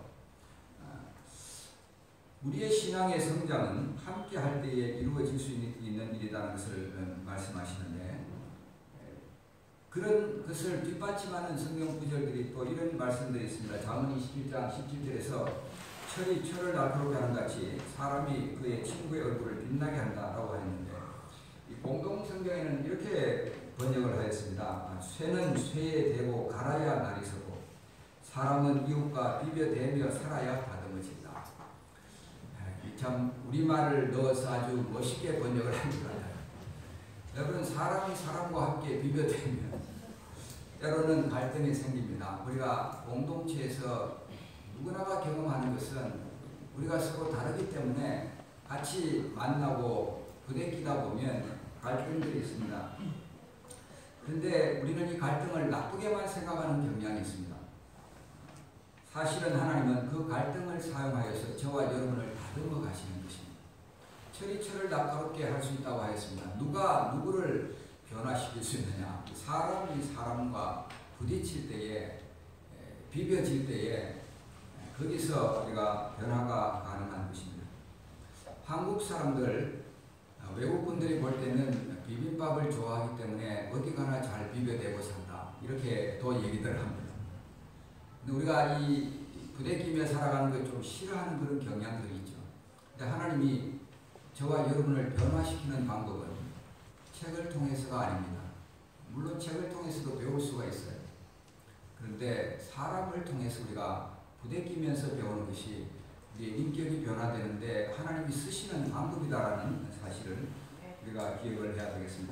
우리의 신앙의 성장은 함께 할 때에 이루어질 수 있는 일이라는 것을 말씀하시는데 그런 것을 뒷받침하는 성경 구절들이 또 이런 말씀들이 있습니다. 잠언 이십일 장 십칠 절에서 철이 철을 날카롭게 하는 같이 사람이 그의 친구의 얼굴을 빛나게 한다라고 했는데 이 공동 성경에는 이렇게 번역을 하였습니다. 쇠는 쇠에 대고 갈아야 날이 서고 사람은 이웃과 비벼대며 살아야 다듬어진다. 참 우리말을 넣어서 아주 멋있게 번역을 합니다. 여러분, 사람이 사람과 함께 비벼대면 때로는 갈등이 생깁니다. 우리가 공동체에서 누구나가 경험하는 것은 우리가 서로 다르기 때문에 같이 만나고 부대끼다 보면 갈등들이 있습니다. 그런데 우리는 이 갈등을 나쁘게만 생각하는 경향이 있습니다. 사실은 하나님은 그 갈등을 사용하여서 저와 여러분을 다듬어 가시는 것입니다. 철이 철을 날카롭게 할 수 있다고 하였습니다. 누가 누구를 변화시킬 수 있느냐? 사람이 사람과 부딪힐 때에 비벼질 때에 거기서 우리가 변화가 가능한 것입니다. 한국 사람들, 외국 분들이 볼 때는 비빔밥을 좋아하기 때문에 어디 가나 잘 비벼대고 산다. 이렇게 또 얘기들 합니다. 근데 우리가 이 부대끼며 살아가는 걸 좀 싫어하는 그런 경향들이 있죠. 근데 하나님이 저와 여러분을 변화시키는 방법은 책을 통해서가 아닙니다. 물론 책을 통해서도 배울 수가 있어요. 그런데 사람을 통해서 우리가 부대끼면서 배우는 것이 우리의 인격이 변화되는데 하나님이 쓰시는 방법이다라는 사실을 우리가 기억을 해야 되겠습니다.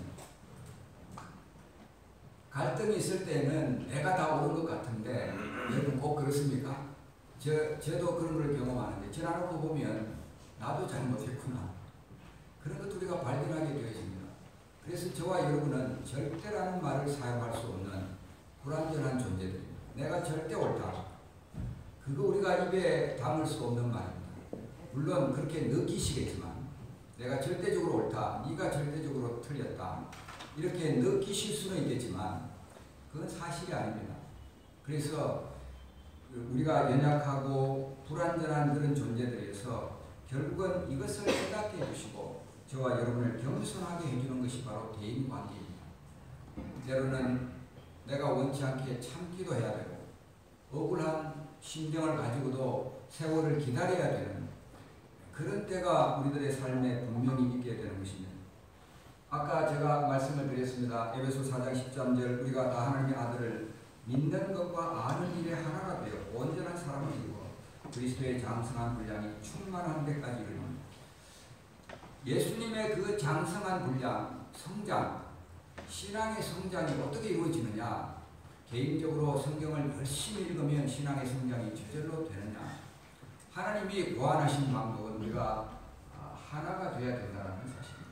갈등이 있을 때는 내가 다 옳은 것 같은데 여러분 꼭 그렇습니까? 저, 저도 그런 걸 경험하는데 지나놓고 보면 나도 잘못했구나. 그런 것도 우리가 발견하게 되어집니다. 그래서 저와 여러분은 절대라는 말을 사용할 수 없는 불완전한 존재들입니다. 내가 절대 옳다. 그거 우리가 입에 담을 수 없는 말입니다. 물론 그렇게 느끼시겠지만 내가 절대적으로 옳다. 네가 절대적으로 틀렸다. 이렇게 느끼실 수는 있겠지만 그건 사실이 아닙니다. 그래서 우리가 연약하고 불완전한 그런 존재들에서 결국은 이것을 깨닫게 해주시고 저와 여러분을 겸손하게 해주는 것이 바로 대인관계입니다. 때로는 내가 원치 않게 참기도 해야 되고 억울한 심정을 가지고도 세월을 기다려야 되는 그런 때가 우리들의 삶에 분명히 있게 되는 것입니다. 아까 제가 말씀을 드렸습니다. 에베소 사 장 십삼 절 우리가 다 하나님의 아들을 믿는 것과 아는 일에 하나가 되어 온전한 사람을 이루어 그리스도의 장성한 분량이 충만한 데까지 이르는 예수님의 그 장성한 분량, 성장 신앙의 성장이 어떻게 이루어지느냐? 개인적으로 성경을 열심히 읽으면 신앙의 성장이 저절로 되느냐? 하나님이 고안하신 방법은 우리가 하나가 되어야 된다는 사실입니다.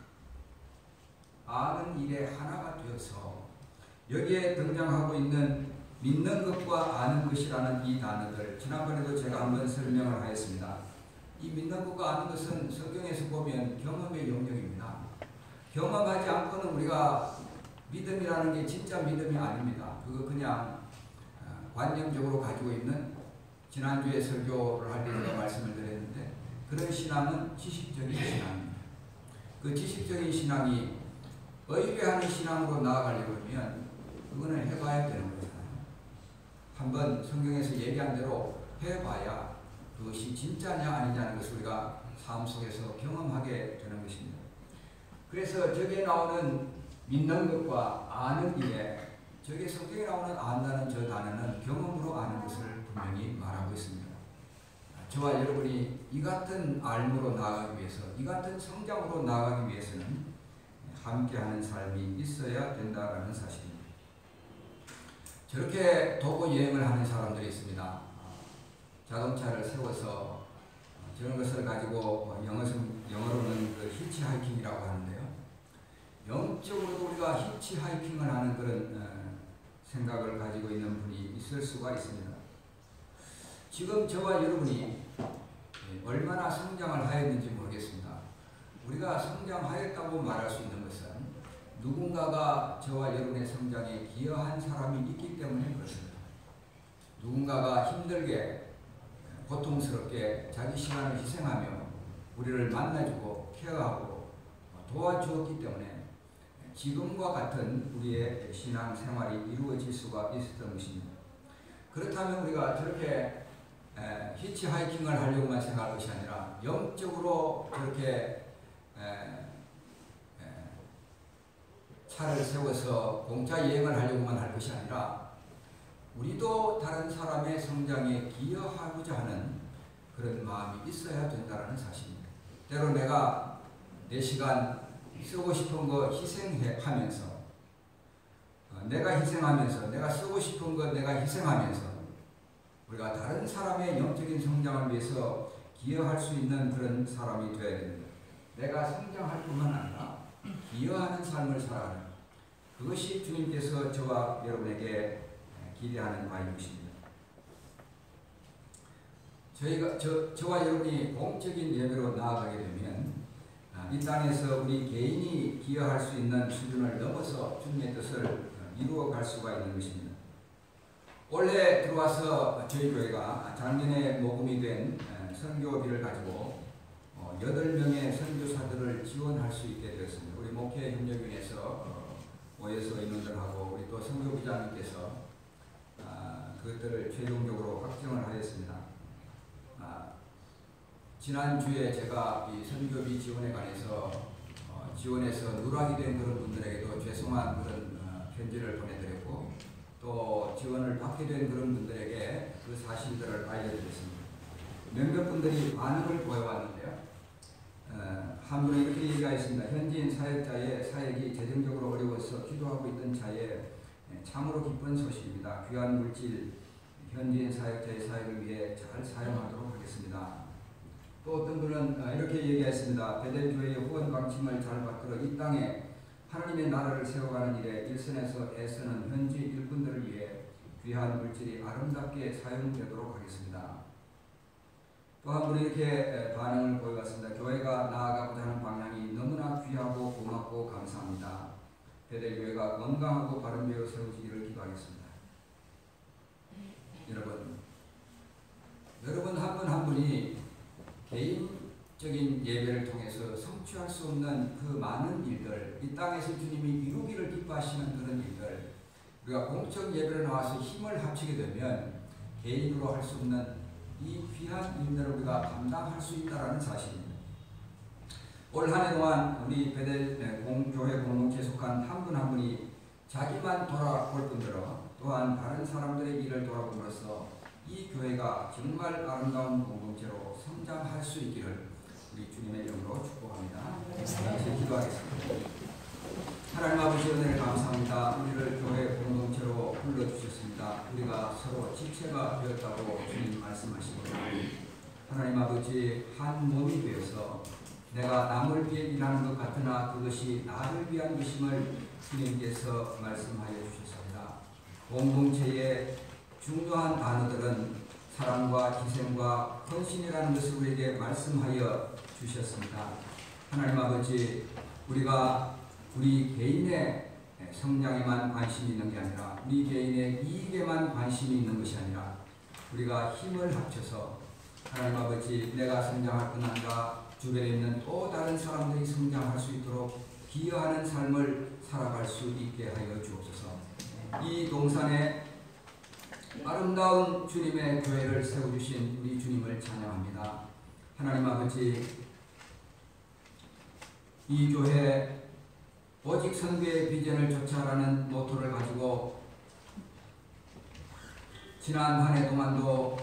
아는 일에 하나가 되어서 여기에 등장하고 있는 믿는 것과 아는 것이라는 이 단어들, 지난번에도 제가 한번 설명을 하였습니다. 이 믿는 것과 아는 것은 성경에서 보면 경험의 영역입니다. 경험하지 않고는 우리가 믿음이라는 게 진짜 믿음이 아닙니다. 그거 그냥 관념적으로 가지고 있는, 지난주에 설교를 할 때 제가 말씀을 드렸는데, 그런 신앙은 지식적인 신앙입니다. 그 지식적인 신앙이 의뢰하는 신앙으로 나아가려면 그거는 해봐야 되는 거잖아요. 한번 성경에서 얘기한 대로 해봐야 그것이 진짜냐 아니냐는 것을 우리가 삶 속에서 경험하게 되는 것입니다. 그래서 저기에 나오는 믿는 것과 아는 일에, 저게 성경에 나오는 안다는 저 단어는 경험으로 아는 것을 분명히 말하고 있습니다. 저와 여러분이 이 같은 알므로 나아가기 위해서, 이 같은 성장으로 나아가기 위해서는 함께하는 삶이 있어야 된다는 사실입니다. 저렇게 도보 여행을 하는 사람들이 있습니다. 자동차를 세워서 저런 것을 가지고 영어로는 그 히치하이킹이라고 하는데요. 영적으로도 우리가 히치하이킹을 하는 그런 생각을 가지고 있는 분이 있을 수가 있습니다. 지금 저와 여러분이 얼마나 성장을 하였는지 모르겠습니다. 우리가 성장하였다고 말할 수 있는 것은 누군가가 저와 여러분의 성장에 기여한 사람이 있기 때문에 그렇습니다. 누군가가 힘들게 고통스럽게 자기 시간을 희생하며 우리를 만나주고 케어하고 도와주었기 때문에 지금과 같은 우리의 신앙 생활이 이루어질 수가 있었던 것입니다. 그렇다면 우리가 저렇게 에, 히치하이킹을 하려고만 생각할 것이 아니라 영적으로 저렇게 에, 에, 차를 세워서 공짜 여행을 하려고만 할 것이 아니라 우리도 다른 사람의 성장에 기여하고자 하는 그런 마음이 있어야 된다는 사실입니다. 때로 내가 내 시간 쓰고 싶은 거 희생하면서, 내가 희생하면서, 내가 쓰고 싶은 거 내가 희생하면서 우리가 다른 사람의 영적인 성장을 위해서 기여할 수 있는 그런 사람이 되어야 됩니다. 내가 성장할 뿐만 아니라 기여하는 삶을 살아가는, 그것이 주님께서 저와 여러분에게 기대하는 바인 것입니다. 저희가, 저, 저와 여러분이 공적인 예배로 나아가게 되면 이 땅에서 우리 개인이 기여할 수 있는 수준을 넘어서 주님의 뜻을 이루어갈 수가 있는 것입니다. 올해 들어와서 저희 교회가 작년에 모금이 된 선교비를 가지고 여덟 명의 선교사들을 지원할 수 있게 되었습니다. 우리 목회협력위원회에서 오에서 인원들하고 우리 또 선교부장님께서 그것들을 최종적으로 확정을 하였습니다. 지난주에 제가 이 선교비 지원에 관해서 어, 지원해서 누락이 된 그런 분들에게도 죄송한 그런 어, 편지를 보내드렸고, 또 지원을 받게 된 그런 분들에게 그 사실들을 알려드렸습니다. 몇몇 분들이 반응을 보여왔는데요. 어, 한 분은 이렇게 얘기하였습니다. 현지인 사역자의 사역이 재정적으로 어려워서 기도하고 있던 자에 참으로 기쁜 소식입니다. 귀한 물질, 현지인 사역자의 사역을 위해 잘 사용하도록 하겠습니다. 또 어떤 분은 이렇게 얘기했습니다. 베델교회의 후원 방침을 잘 받들어 이 땅에 하나님의 나라를 세워가는 일에 일선에서 애쓰는 현지 일꾼들을 위해 귀한 물질이 아름답게 사용되도록 하겠습니다. 또 한 분은 이렇게 반응을 보여왔습니다. 교회가 나아가고자 하는 방향이 너무나 귀하고 고맙고 감사합니다. 베델교회가 건강하고 바른 배로 세워지기를 기도하겠습니다. 여러분, 여러분 한 분 한 분이 개인적인 예배를 통해서 성취할 수 없는 그 많은 일들, 이 땅에서 주님이 이루기를 기뻐하시는 그런 일들, 우리가 공적 예배를 나와서 힘을 합치게 되면 개인으로 할 수 없는 이 귀한 일들을 우리가 감당할 수 있다는 사실입니다. 올 한 해 동안 우리 베델 공교회 공동체에 속한 한 분 한 분이 자기만 돌아볼 뿐더러 또한 다른 사람들의 일을 돌아봄으로써 이 교회가 정말 아름다운 공동체로 성장할 수 있기를 우리 주님의 이름으로 축복합니다. 같이 기도하겠습니다. 하나님 아버지 은혜를 감사합니다. 우리를 교회 공동체로 불러주셨습니다. 우리가 서로 지체가 되었다고 주님 말씀하시고 하나님 아버지 한 몸이 되어서 내가 남을 위해 일하는 것 같으나 그것이 나를 위한 것임을 주님께서 말씀하여 주셨습니다. 공동체의 중요한 단어들은 사랑과 희생과 헌신이라는 것을 우리에게 말씀하여 주셨습니다. 하나님 아버지, 우리가 우리 개인의 성장에만 관심이 있는 게 아니라 우리 개인의 이익에만 관심이 있는 것이 아니라 우리가 힘을 합쳐서 하나님 아버지, 내가 성장할 뿐 아니라 주변에 있는 또 다른 사람들이 성장할 수 있도록 기여하는 삶을 살아갈 수 있게 하여 주옵소서. 이 동산에 아름다운 주님의 교회를 세워주신 우리 주님을 찬양합니다. 하나님 아버지, 이 교회 오직 선교의 비전을 쫓아가는 모토를 가지고 지난 한 해 동안도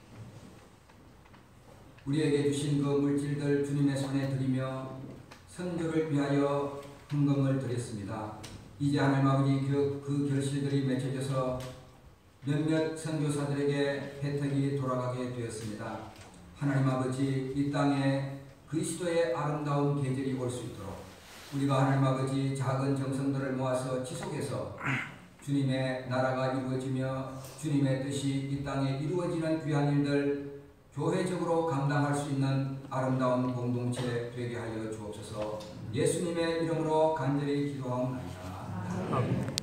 우리에게 주신 그 물질들 주님의 손에 드리며 선교를 위하여 헌금을 드렸습니다. 이제 하나님 아버지 그, 그 결실들이 맺혀져서 몇몇 선교사들에게 혜택이 돌아가게 되었습니다. 하나님 아버지, 이 땅에 그리스도의 아름다운 계절이 올 수 있도록 우리가 하나님 아버지 작은 정성들을 모아서 지속해서 주님의 나라가 이루어지며 주님의 뜻이 이 땅에 이루어지는 귀한 일들 교회적으로 감당할 수 있는 아름다운 공동체 되게 하여 주옵소서. 예수님의 이름으로 간절히 기도하옵나이다.